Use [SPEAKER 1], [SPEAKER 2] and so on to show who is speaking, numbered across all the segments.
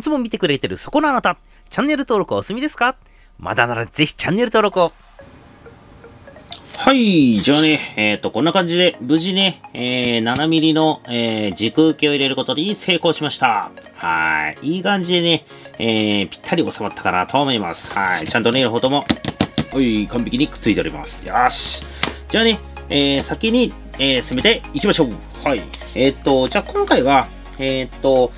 [SPEAKER 1] つも見てくれてるそこのあなた、チャンネル登録はお済みですか？まだならぜひチャンネル登録を。
[SPEAKER 2] はい。じゃあね、こんな感じで、無事ね、7ミリの、時空系を入れることに成功しました。はい。いい感じでね、ぴったり収まったかなと思います。はい。ちゃんとね、両方とも、完璧にくっついております。よし。じゃあね、先に、進めていきましょう。はい。じゃあ今回は、電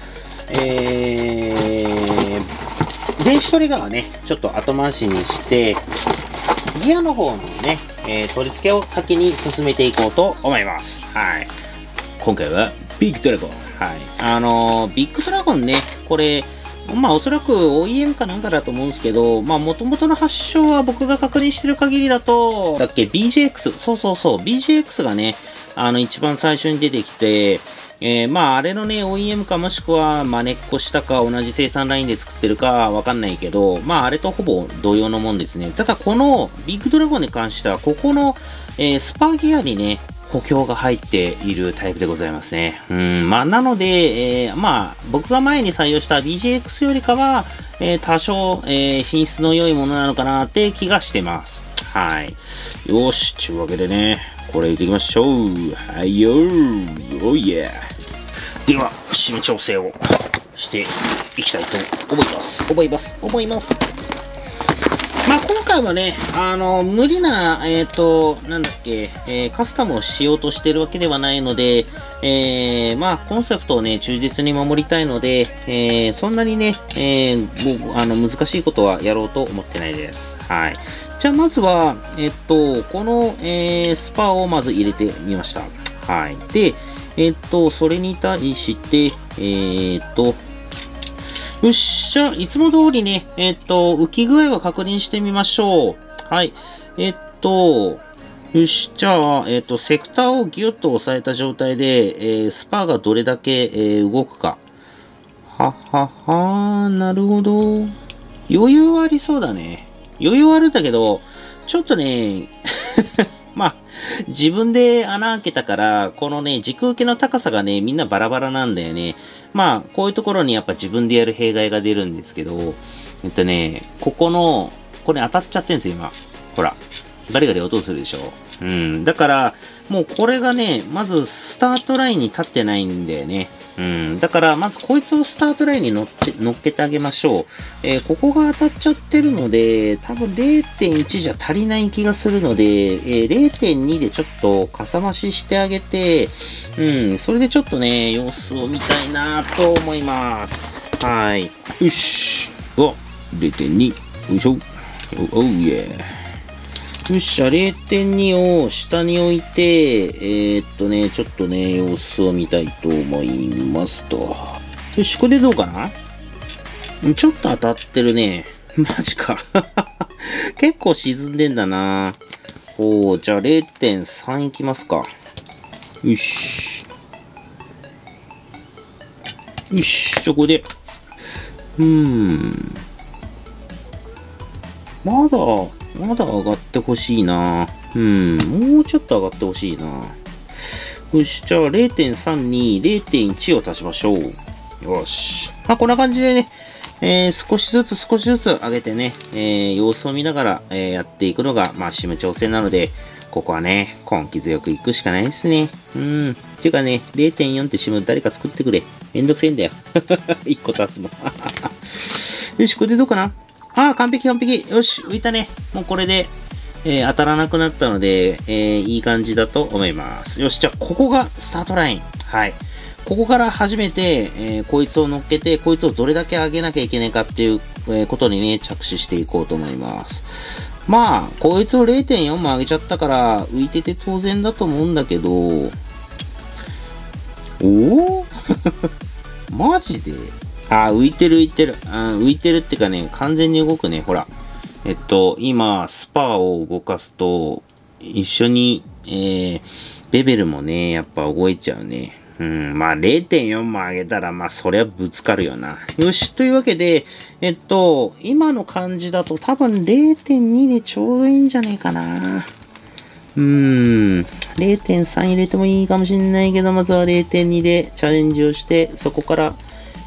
[SPEAKER 2] 子トリガーはね、ちょっと後回しにして、ギアの方のね、取り付けを先に進めていこうと思います。はい。今回は、ビッグドラゴン。はい。ビッグドラゴンね、これ、まあおそらく OEM かなんかだと思うんですけど、まあ元々の発祥は僕が確認してる限りだと、BJX。そうそうそう、BJX がね、一番最初に出てきて、まああれのね、OEM かもしくは真似っこしたか同じ生産ラインで作ってるかわかんないけど、まああれとほぼ同様のもんですね。ただこのビッグドラゴンに関しては、ここの、スパーギアにね、補強が入っているタイプでございますね。まあ、なので、まあ、僕が前に採用した BJX よりかは、多少、品質の良いものなのかなって気がしてます。はい。よし、というわけでね、これ入れていきましょう。はいよー。おいや。では、締め調整をしていきたいと思います。まあ、今回はね、無理な、なんだっけ、カスタムをしようとしてるわけではないので、まあ、コンセプトをね、忠実に守りたいので、そんなにね、難しいことはやろうと思ってないです。はい。じゃあ、まずは、この、スパをまず入れてみました。はい。で、それに対して、よっしゃ、いつも通りね、浮き具合は確認してみましょう。はい。よし、じゃあ、セクターをギュッと押さえた状態で、スパーがどれだけ、動くか。なるほど。余裕はありそうだね。余裕はあるんだけど、ちょっとね、まあ、自分で穴開けたから、このね、軸受けの高さがね、みんなバラバラなんだよね。まあ、こういうところにやっぱ自分でやる弊害が出るんですけど、ここの、これ当たっちゃってんすよ、今。ほら。ガリガリ音するでしょ。だから、もうこれがね、まずスタートラインに立ってないんだよね。だから、まずこいつをスタートラインに乗っけてあげましょう。ここが当たっちゃってるので、多分 0.1 じゃ足りない気がするので、0.2 でちょっとかさ増ししてあげて、それでちょっとね、様子を見たいなと思います。はい。よし。0.2。よいしょ。おうイェー。よっしゃ、0.2 を下に置いて、ちょっとね、様子を見たいと思いますと。よし、これでどうかな？ちょっと当たってるね。マジか。結構沈んでんだな。じゃあ 0.3 いきますか。よし。よし、そこで。まだ上がってほしいな。もうちょっと上がってほしいな。よし、じゃあ 0.3 に 0.1 を足しましょう。よし。まあ、こんな感じでね、少しずつ上げてね、様子を見ながら、やっていくのが、まあ、締め調整なので、ここはね、根気強くいくしかないですね。っていうかね、0.4 って締め誰か作ってくれ。めんどくせえんだよ。1個足すの。よし、これでどうかな？完璧。よし、浮いたね。もうこれで、当たらなくなったので、いい感じだと思います。よし、じゃあ、ここがスタートライン。はい。ここから初めて、こいつを乗っけて、こいつをどれだけ上げなきゃいけないかっていう、ことにね、着手していこうと思います。まあ、こいつを 0.4 も上げちゃったから、浮いてて当然だと思うんだけど、マジで浮いてる。浮いてるってかね、完全に動くね。ほら。今、スパーを動かすと、一緒に、ベベルもね、やっぱ動いちゃうね。まあ 0.4 も上げたら、まあそりゃぶつかるよな。よし、というわけで、今の感じだと多分 0.2 でちょうどいいんじゃねえかな。0.3 入れてもいいかもしれないけど、まずは 0.2 でチャレンジをして、そこから、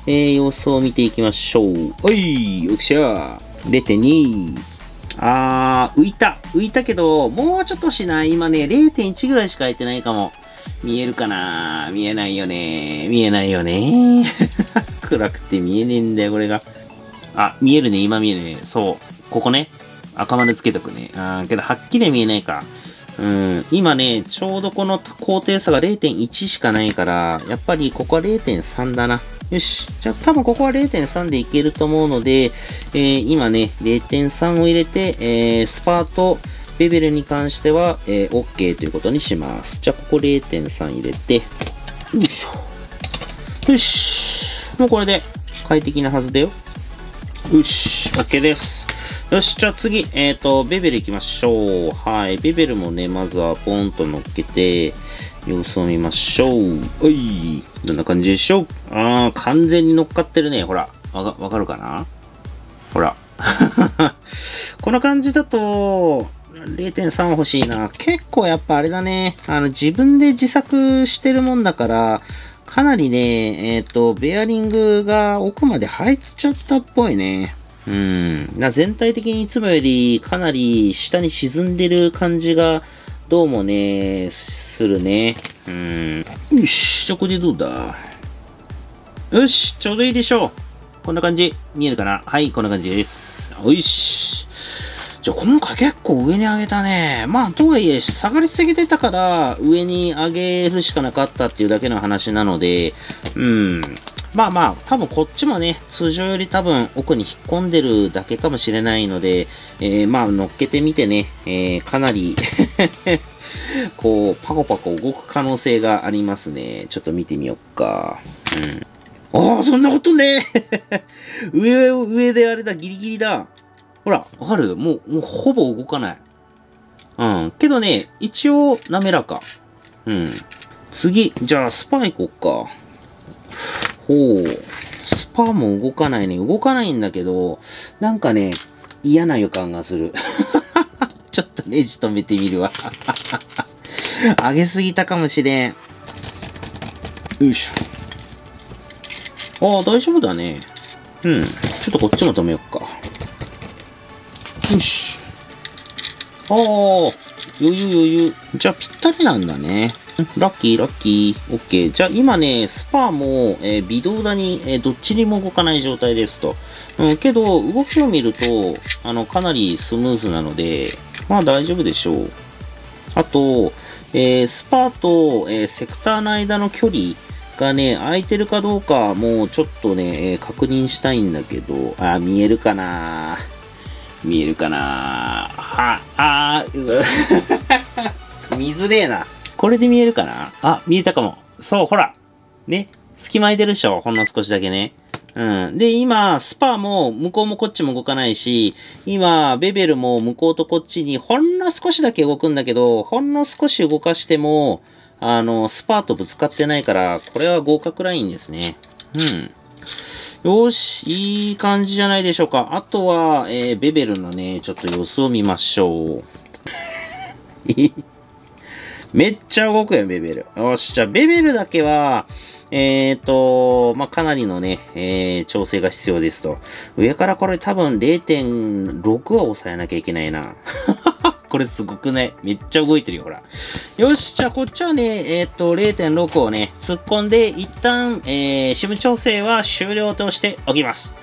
[SPEAKER 2] 様子を見ていきましょう。おい、よっしゃ。0.2。浮いたけど、もうちょっとしない。今ね、0.1 ぐらいしか空いてないかも。見えるかな？見えないよね。見えないよね。暗くて見えねえんだよ、これが。見えるね。今見えるね。そう。ここね。赤丸つけとくね。けど、はっきりは見えないか。今ね、ちょうどこの高低差が 0.1 しかないから、やっぱりここは 0.3 だな。よし。じゃあ多分ここは 0.3 でいけると思うので、今ね、0.3 を入れて、スパート、ベベルに関しては、OK ということにします。じゃあここ 0.3 入れて、よいしょ。よし。もうこれで快適なはずだよ。よし。OK です。よし、じゃあ次、ベベル行きましょう。はい。ベベルもね、まずはポンと乗っけて、様子を見ましょう。おい。どんな感じでしょう？完全に乗っかってるね。ほら。わかるかな？ほら。この感じだと、0.3 欲しいな。結構やっぱあれだね。自分で自作してるもんだから、かなりね、ベアリングが奥まで入っちゃったっぽいね。全体的にいつもよりかなり下に沈んでる感じがどうもね、するね。よし、じゃあこれでどうだ？よし、ちょうどいいでしょう。こんな感じ。見えるかな？はい、こんな感じです。よし。じゃあ今回結構上に上げたね。まあ、とはいえ、下がりすぎてたから上に上げるしかなかったっていうだけの話なので、まあ、多分こっちもね、通常より多分奥に引っ込んでるだけかもしれないので、まあ、乗っけてみてね、かなりこう、パコパコ動く可能性がありますね。ちょっと見てみよっか。そんなことね上であれだ、ギリギリだ。ほら、わかる？もうほぼ動かない。けどね、一応滑らか。次、じゃあスパ行こっか。スパも動かないね。動かないんだけど、なんかね、嫌な予感がする。ちょっとネジ止めてみるわ。上げすぎたかもしれん。よいしょ。大丈夫だね。ちょっとこっちも止めよっか。よし。余裕。じゃあぴったりなんだね。ラッキー。オッケー。じゃあ今ね、スパーも、微動だに、どっちにも動かない状態ですと。けど、動きを見ると、かなりスムーズなので、まあ大丈夫でしょう。あと、スパーと、セクターの間の距離がね、空いてるかどうか、もうちょっとね、確認したいんだけど、見えるかな？見えずれえな。これで見えるかな？見えたかも。そう、ほら。ね。隙間空いてるでしょ？ほんの少しだけね。で、今、スパも向こうもこっちも動かないし、今、ベベルも向こうとこっちにほんの少しだけ動くんだけど、ほんの少し動かしても、スパーとぶつかってないから、これは合格ラインですね。よし、いい感じじゃないでしょうか。あとは、ベベルのね、ちょっと様子を見ましょう。めっちゃ動くやん、ベベル。よし、じゃあ、ベベルだけは、まあ、かなりのね、調整が必要ですと。上からこれ多分 0.6 は抑えなきゃいけないな。これすごくね、めっちゃ動いてるよ、ほら。よし、じゃあこっちはね、0.6 をね、突っ込んで、一旦、シム調整は終了としておきます。